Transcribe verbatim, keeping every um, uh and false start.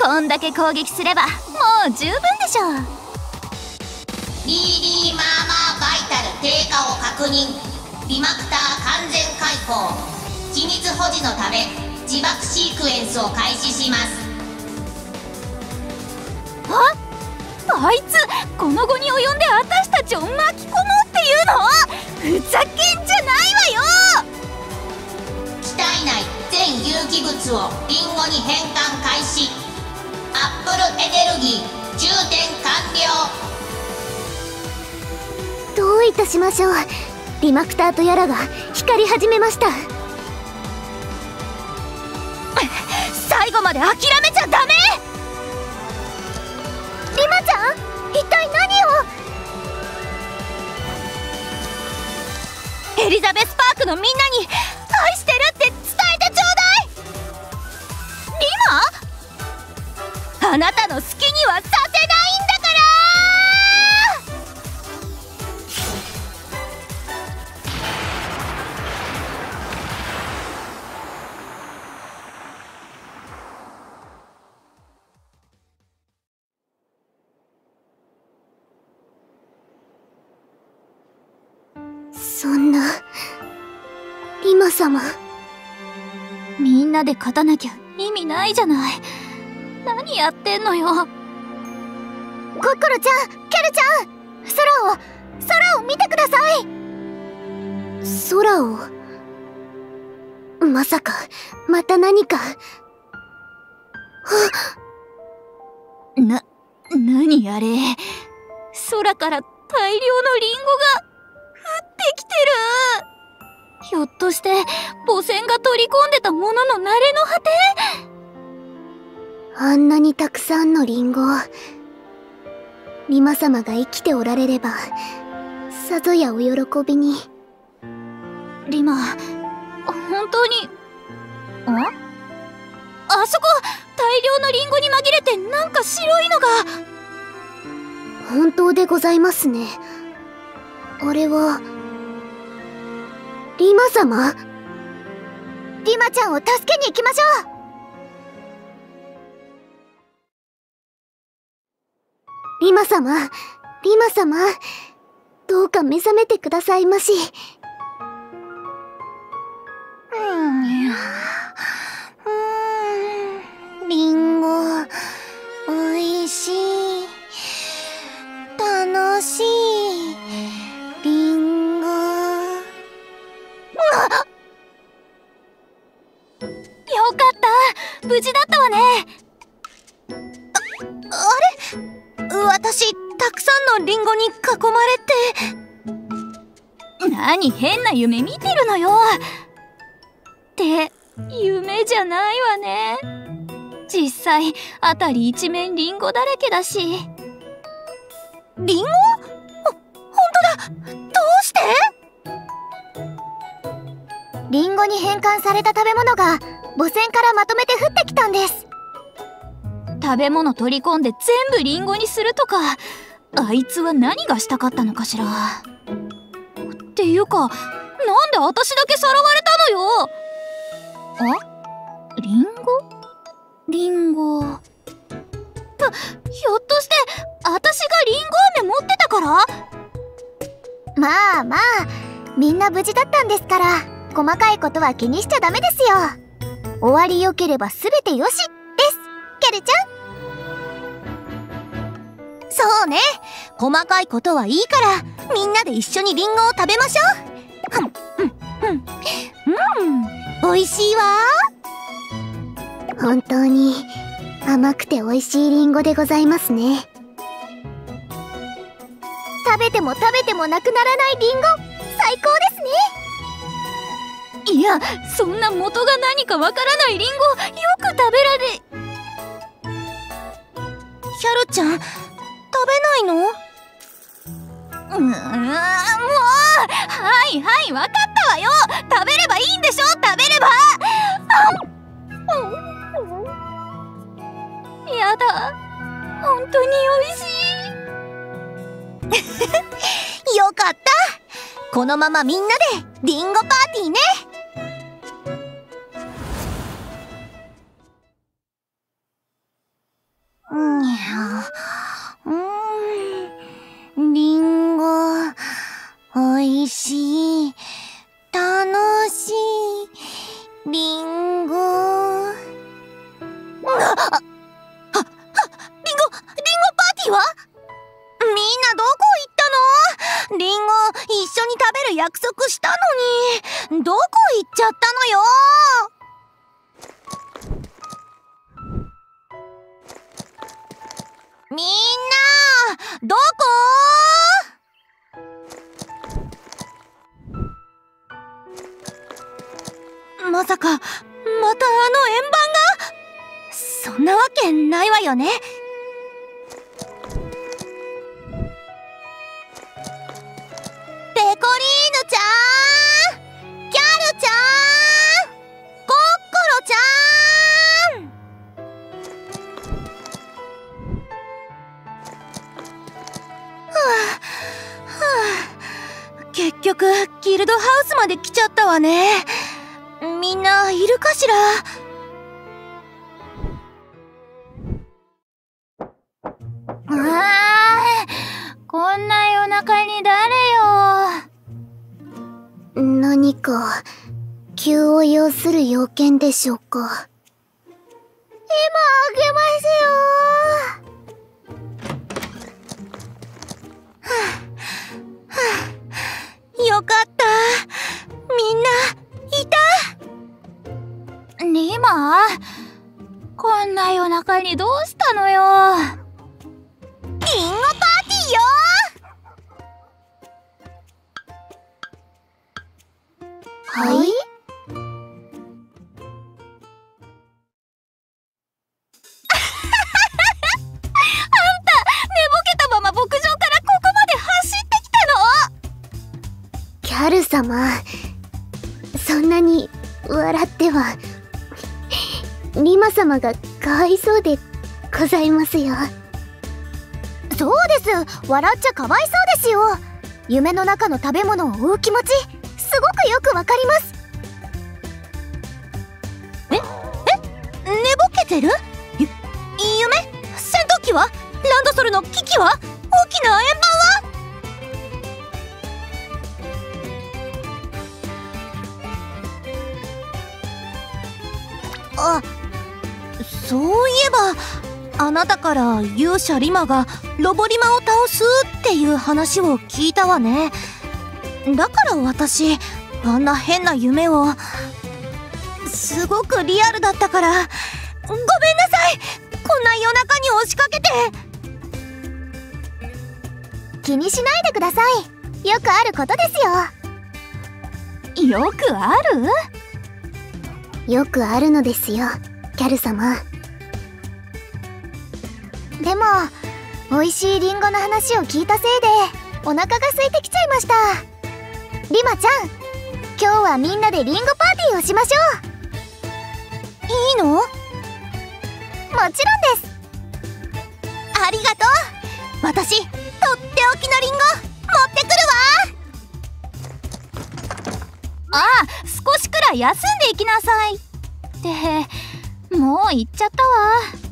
こんだけ攻撃すればもう十分でしょう。 ビーディーマーマーバイタル低下を確認。リマクター完全開放。機密保持のため自爆シークエンスを開始します。 ああいつこの後に及んで私たちを巻き込もうっていうの？ふざけんじゃないわよ。 機体内全有機物をリンゴに変換開始。アップルエネルギー充填完了。 どういたしましょう。リマクターとやらが光り始めました。 最後まで諦めちゃダメ。 リマちゃん、一体何を。 エリザベスパークのみんなに愛してるって伝えてちょうだい。リマ、あなたの好きにはさせないんだから。 そんな、リマ様。 みんなで勝たなきゃ意味ないじゃない。何やってんのよ。 コッコロちゃん、ケルちゃん、空を空を見てください。空を。まさかまた何か。 な、何あれ。空から大量のリンゴが降ってきてる。ひょっとして母船が取り込んでたものの慣れの果て。 あんなにたくさんのリンゴ、リマ様が生きておられればさぞやお喜びに。 リマ、本当に。ん？あそこ大量のリンゴに紛れてなんか白いのが。 本当でございますね。あれはリマ様？リマちゃんを助けに行きましょう。リマ様、リマ様、どうか目覚めてくださいまし。 うーん、 リンゴ、おいしい、楽しい、リンゴ。 よかった、無事だったわね。 あ、あれ？私、たくさんのリンゴに囲まれて。 何変な夢見てるのよ。って夢じゃないわね。実際辺り一面リンゴだらけだし。 リンゴ？ほ、ほんとだ。どうして？リンゴに変換された食べ物が母船からまとめて降ってきたんです。 食べ物取り込んで全部リンゴにするとか、あいつは何がしたかったのかしら。っていうか、なんで私だけさらわれたのよ。あ、リンゴ？リンゴ。ひょっとして私がリンゴ飴持ってたから？ まあまあ、みんな無事だったんですから、細かいことは気にしちゃダメですよ。終わりよければ全てよしです、ケルちゃん。そうね、細かいことはいいからみんなで一緒にリンゴを食べましょう。うんうんうん、おいしいわ。本当に甘くておいしいリンゴでございますね。食べても食べてもなくならないリンゴ、最高ですね。 いや、そんな元が何かわからないリンゴよく食べられ。 ヒャルちゃん、食べないの？ うーん、もう、はいはい、わかったわよ。食べればいいんでしょ、食べれば。やだ、本当に美味しい。 よかった。このままみんなでリンゴパーティーね。 うーん、リンゴ、おいしい、楽しい、リンゴ。あ、あ、リンゴ、リンゴパーティーは？みんなどこ行ったの？リンゴ一緒に食べる約束したのに、どこ行っちゃったのよ。みんなどこ？まさかまたあの円盤が？そんなわけないわよね。ペコリーヌちゃん、キャルちゃん、コッコロちゃん。はあ、はあ、結局ギルドハウスまで来ちゃったわね。みんないるかしら？ あー、こんな夜中に誰よ。 何か急を要する要件でしょうか。今開けますよ。はあはあ、よかった。みんないた。 リマ、こんな夜中にどうしたのよ。 リンゴパーティーよ。はい？キャル様、そんなに笑ってはリマ様がかわいそうでございますよ。そうです、笑っちゃかわいそうですよ。夢の中の食べ物を追う気持ちすごくよくわかります。ええ寝ぼけてる？ゆ夢？戦闘機は？ランドソルの危機は？大きな円盤は？あ、そういえばあなたから勇者リマがロボリマを倒すっていう話を聞いたわね。だから私あんな変な夢を。すごくリアルだったからごめんなさい。こんな夜中に押しかけて。気にしないでください。よくあることですよ。 よくある？ よくあるのですよ、キャル様。でも美味しいリンゴの話を聞いたせいでお腹が空いてきちゃいました。リマちゃん、今日はみんなでリンゴパーティーをしましょう。いいの？もちろんです。ありがとう。私とっておきのリンゴ持ってくるわ。 ああ、少しくらい休んでいきなさい。ってもう行っちゃったわ。